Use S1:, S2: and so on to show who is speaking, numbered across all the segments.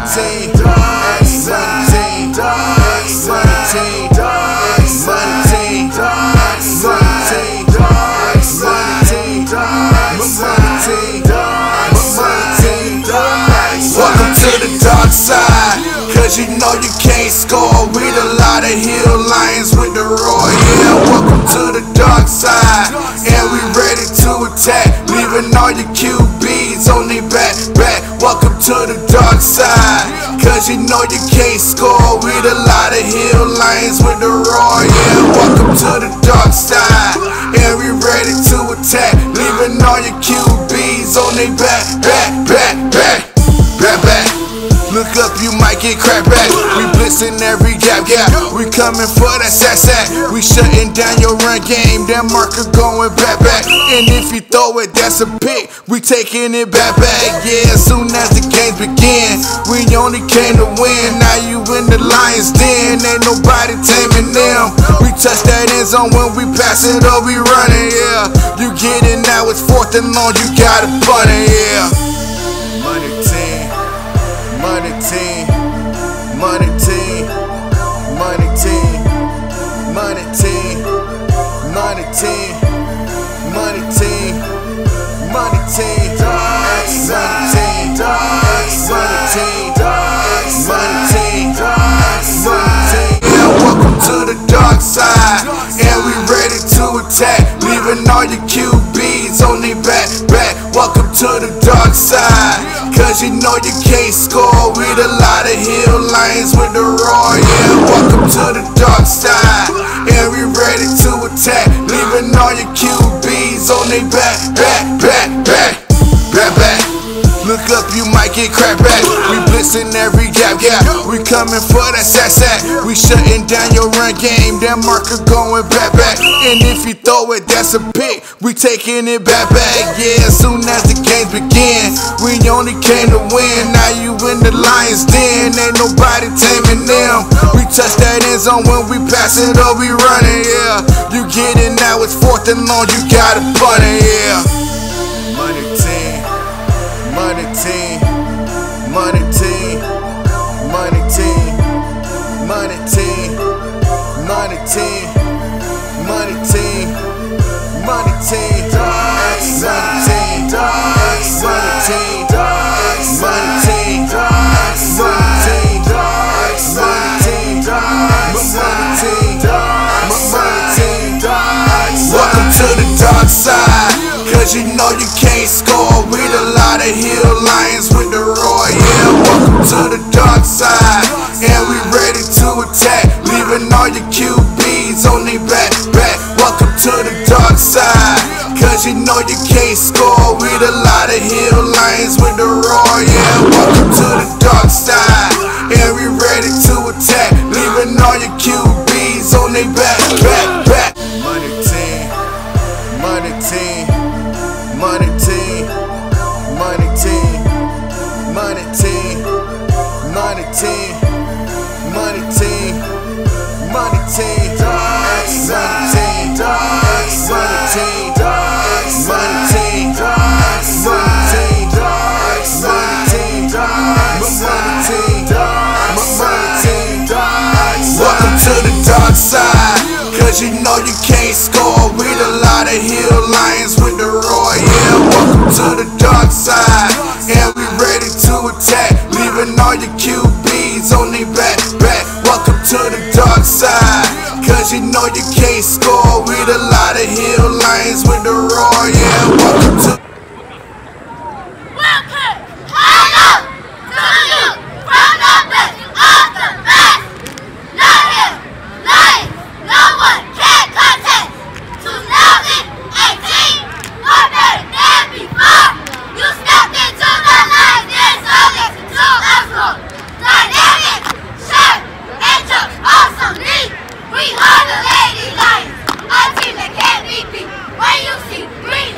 S1: team, money team, money team, money team, welcome to the dark side, cause you know you can't score. We the lot of hill lions with the roar, yeah. Welcome to the dark side, and we ready to attack, leaving all your QBs on their back. Welcome to the dark side, cause you know you can't score. We the lot of hill lions with the roar, yeah. Welcome to the dark side, and we ready to attack, leaving all your QBs on their back. Look up, you might get cracked back. We blitzing every gap. We coming for that sack. We shutting down your run game. That marker going back. And if you throw it, that's a pick. We taking it back. Yeah, as soon as the games begin, we only came to win. Now you in the Lions den, ain't nobody taming them. We touch that end zone when we pass it or we running. Yeah, you get it now. It's 4th and long. You gotta punt it. Yeah. Money team. Money team, money team, money team, money team, money team, money team, money team, money team, money team, money team, money team. Now welcome to the dark side, and we ready to attack, leaving all your QBs on their back. Welcome to the dark side, cause you know you can't score. We the lot of hill lions with the roar, yeah. Welcome to the dark side, and we ready to attack, leaving all your QBs on their back. Look up, you might get cracked back. We blitzing every gap. We coming for that sack. We shutting down your run game. That marker going back. And if you throw it, that's a pick. We taking it back. Yeah, as soon as the games begin, we only came to win. Now you in the Lions den, ain't nobody taming them. We touch that end zone when we pass it or we running. Yeah, you get it now. It's 4th and long. You gotta punt it. Yeah. Money team. Money team, money team, money team, money team, money team, money team, money team, money team, money team, money team, money team, money team. Welcome to the dark side, cause you know you can't score. We the lot of hill lions with the roar, yeah. Welcome to the dark side, and we ready to attack, leaving all your QBs on their back. Welcome to the dark side, cause you know you can't score. We the lot of hill lions with the roar, yeah. Welcome to the dark side, and we ready to attack, leaving all your QBs on their back. Money team, money team, money team, money team, money team, money team, money team, money team, money team, money team, money team, welcome to the dark side, cause you know you can't score. We the lot of hill lions with the roar, yeah. Welcome to the dark side, and we ready to attack, leaving all your QBs on their back. Welcome to the dark side, cause you know you can't score. We the lot of hill lions with the roar, yeah. Welcome to
S2: We are the Lady Lions, a team that can't be beat. When you see green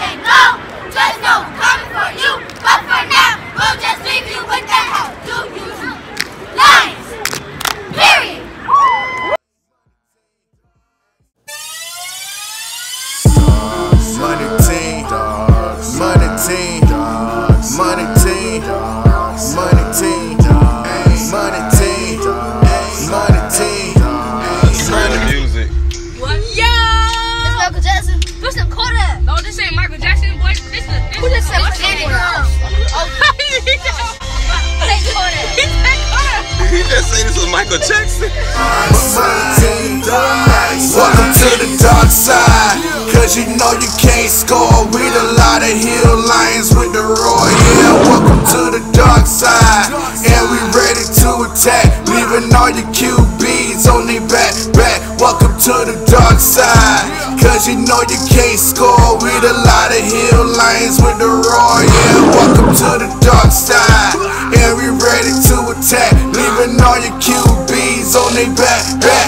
S2: he just say this was Michael Jackson?
S1: Welcome to the dark side, cause you know you can't score with a lot of hill lions with the roar. Yeah, welcome to the dark side, and we ready to attack, leaving all your QBs on their back. Welcome to the dark side, cause you know you can't score with a lot of hill lions with the roar. Yeah, welcome to the dark side, and we ready to attack, leaving all your QBs on their back.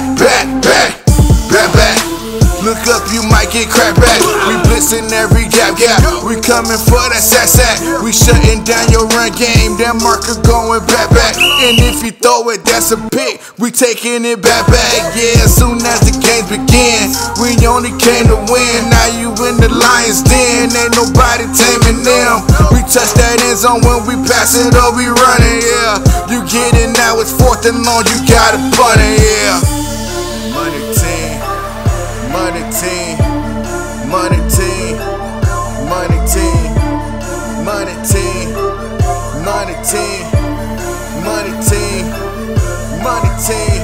S1: Look up, you might get cracked back. We blitzing every gap. We coming for that sack. We shutting down your run game. That marker going back. And if you throw it, that's a pick. We taking it back. Yeah, as soon as the games begin, we only came to win. Now you in the Lions den, ain't nobody taming them. We touch that end zone when we pass it or we running. Yeah, you get it now. It's 4th and long. You gotta punt it. Yeah. Money team. Money team, money team, money team, money team, money team, money team, money team,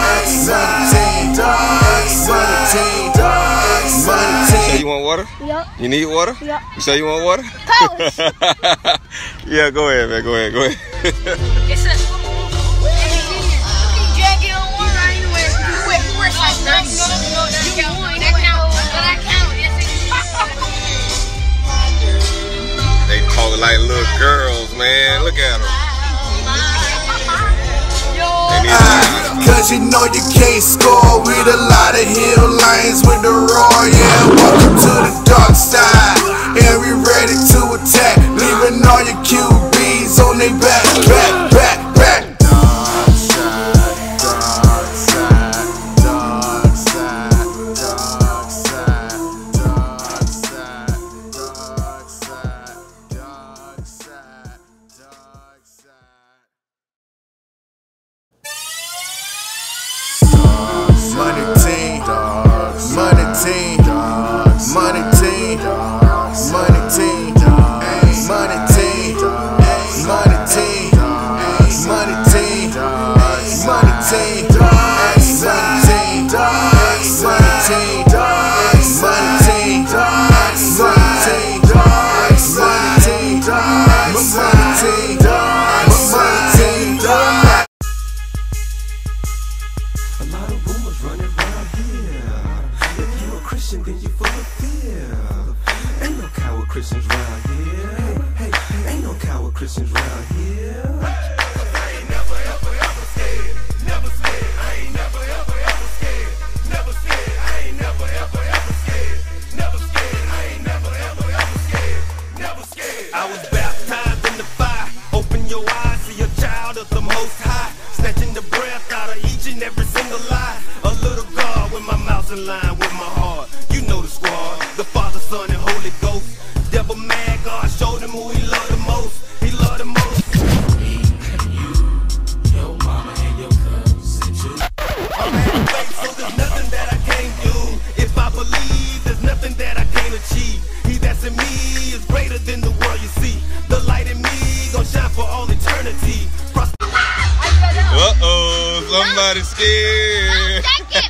S1: money team.
S2: You say you want water?
S3: Yep.
S2: You need water?
S3: Yep.
S2: You say you want water? Yeah, go ahead, man. Go ahead.
S3: It's a jacket on one right anyway. You wear like 30.
S2: They talk like little girls, man. Look at them.
S1: Cause you know you can't score with a lot of hill lions with the roar. Yeah, welcome to the dark side, and we ready to attack, leaving all your QBs on their back. Money team, money team, money team, money team, money team, money team, money team, money team,
S4: A lot of rumors running around here. If you a Christian, then you full of fear. Ain't no coward Christians around here. Hey, ain't no coward Christians around here. I ain't never ever scared. Never scared. I ain't never ever scared. Never scared. I ain't never ever scared. Never scared. I ain't never ever scared. Never scared. I was baptized in the fire. Open your eyes, see a child of the Most High, snatching the breath out of each and every single lie. A little God with my mouth in line with my heart. You know the squad, the Father, Son, and Holy Ghost. Devil mad, God showed him who he loved the most. He loved the most. Me and you, your mama and your cousin too. I'm having faith, so there's nothing that I can't do. If I believe, there's nothing that I can't achieve. He that's in me is greater than the world you see. The light in me gon' shine for all eternity.
S2: Uh-oh, somebody's scared.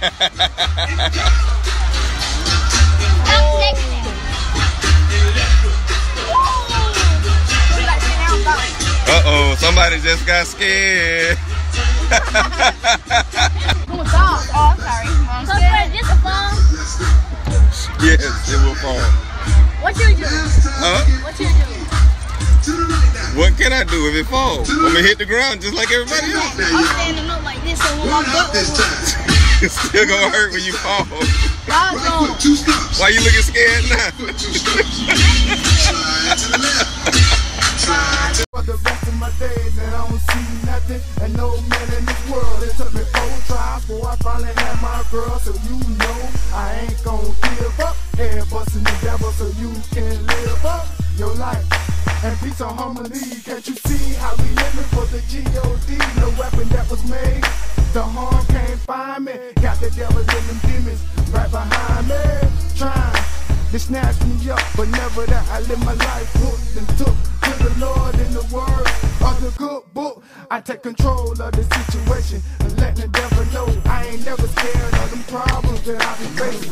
S2: Uh-oh, somebody just got scared.
S3: Oh, I'm sorry. So is this a phone?
S2: Yes, it will fall.
S3: What you do?
S2: Huh?
S3: What you do?
S2: What can I do if it falls? I'm gonna hit the ground just like everybody else.
S3: I'm standing up like this, so when my butt
S2: It's still gonna hurt when you fall.
S3: God don't.
S2: Why you looking scared now?
S1: For the rest of my days, and I don't see nothing, and no man in this world. It took me 4 tries before I finally had my girl, so you know I ain't gon' give up. Head busting the devil so you can live up your life and peace and harmony. Can't you see how we living for the G.O.D.? No weapon that was made, the harm can't find me. Got the devils and them demons right behind me, trying
S5: they snatched me up, but never that I live my life hooked and took to the Lord in the words of the good book. I take control of the situation and let the devil know I ain't never scared of them problems that I be facing.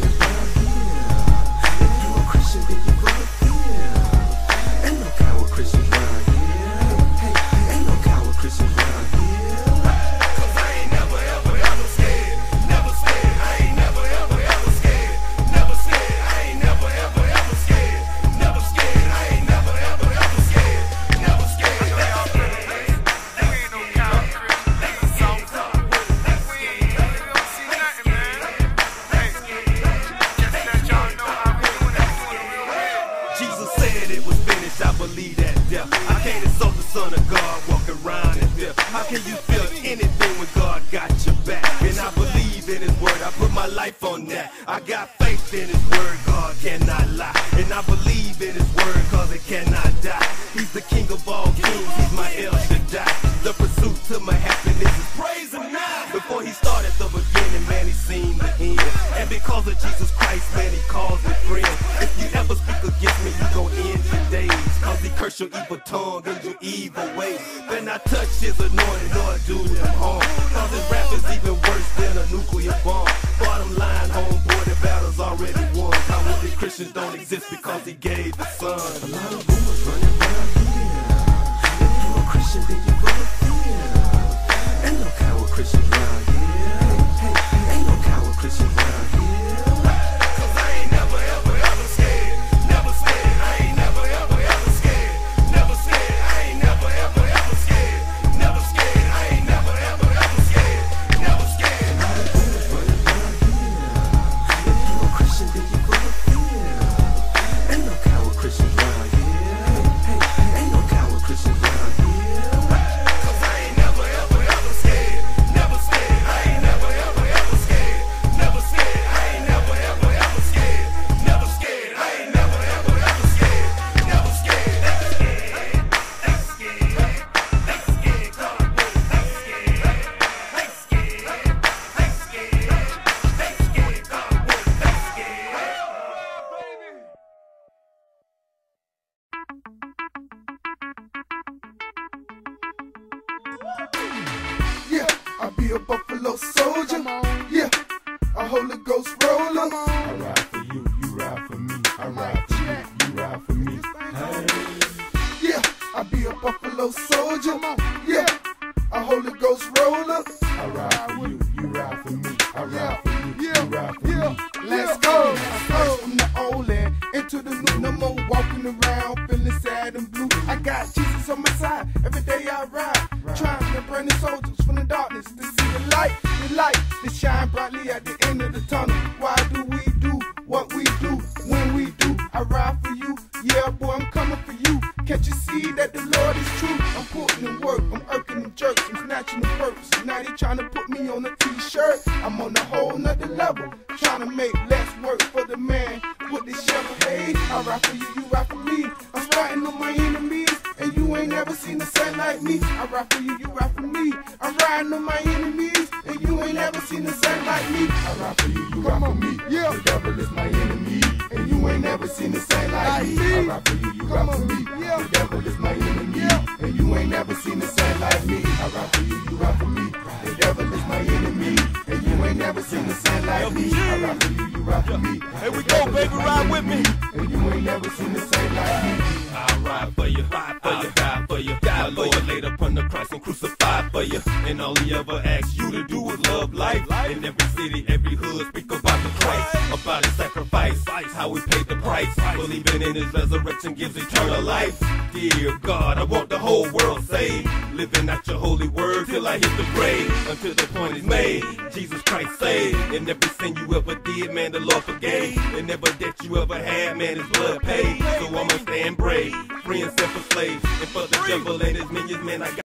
S4: If you a Christian, then you full of fear. Ain't no coward Christians round here. Hey, ain't no coward Christians round here. Cause I ain't never ever scared. Never scared. I ain't never ever scared. Never scared. I ain't never ever scared. Never scared. I ain't never ever scared. Never scared. There ain't no coward Christians. They soft up. We don't see nothing, man. Hey, just let y'all know how we doing it. Jesus said it was finished. I believe that death. I can't insult the Son of God walking around in death. How can you feel anything when God got your back? And I believe in His word. I put my life on that. I got faith in His word. God cannot lie. And I believe in His word cause it cannot die. He's the King of all kings. He's my El Shaddai. The pursuit to my happiness is praise Him now. Before He started the beginning, man, He seen the end. And because of Jesus Christ, man, He calls me friend. If you ever speak against me, you gon' end your days. Cause He curse your evil tongue and your evil ways. Then I touch His anointing or do Him harm. Cause His rap is even worse than a nuclear bomb. Bottom line, homeboy, the battle's already won. Cowardly Christians don't exist because He gave the Son. A lot of rumors running around here. If you a Christian, then you full of fear. Ain't no coward Christians round here. Hey, ain't no coward Christians round here. Cause I ain't never ever scared. Never scared. I ain't never ever scared. Never scared. I ain't never ever scared. Never scared. I ain't never ever scared. Never scared. A lot of rumors running around here. If you a Christian, then you full of fear. Ain't no coward Christians round here. Hey, ain't no coward Christians round here. Cause I ain't never ever scared. Never scared. I ain't never ever scared. Never scared. I ain't never ever scared. Never scared. I ain't never ever scared. Never scared. They scared. They scared. God, they scared. They scared. They scared. They scared. God, they scared.
S5: Yeah, I be a Buffalo soldier. Yeah, a Holy Ghost roller. I ride for you, you ride for me. I ride for you, you ride for me. Hey. Yeah, I be a Buffalo soldier. Yeah, a Holy Ghost roller. I ride for you, you ride for me. I ride for you, you ride for me. Let's go. I first from the old land into the new. No more walking around feeling sad and blue. I got Jesus on my side. Every day I ride, trying to bring the soldiers from the darkness to see the light that shine brightly at the end of the tunnel. Why do we do what we do when we do? I ride for you, yeah, boy, I'm coming for you. Can't you see that the Lord is true? I'm putting in work, I'm irking them jerks, I'm snatching the perks. Now they trying to put me on a t-shirt. I'm on a whole nother level, trying to make less work for the man with the shovel. Hey, I ride for you, you ride for me. I'm fighting on my enemies, and you ain't never seen a saint like me. I ride for you, you ride for me. I'm riding on my enemies, and you ain't never seen a saint like me. I ride for you, you ride for me. Yeah. The devil is my enemy, and you ain't never seen a saint like me. I ride for you, you ride for me. Yeah. The devil is my enemy, and you ain't never seen a saint like me. I ride for you, you ride for me. The devil is my enemy, and you ain't never seen a saint like me. I ride for you, you ride for me.
S6: Here we go, baby, ride with me.
S5: And you ain't never seen a saint like me.
S6: I'll ride for you, I'll die for you. Die, Lord, laid upon the cross and crucified for you. And all He ever asks you to do is love life. In every city, every hood, speak about the Christ, about His sacrifice, how He paid the price. Believing in His resurrection gives eternal life. Dear God, I want the whole world saved. Living out Your holy word till I hit the grave. Until the point is made, Jesus Christ saved. And every sin you ever did, man, the Lord forgave. And every debt you ever had, man, His blood paid. So I'ma stand brave, free and set for slaves. And for the devil and his minions, man, I got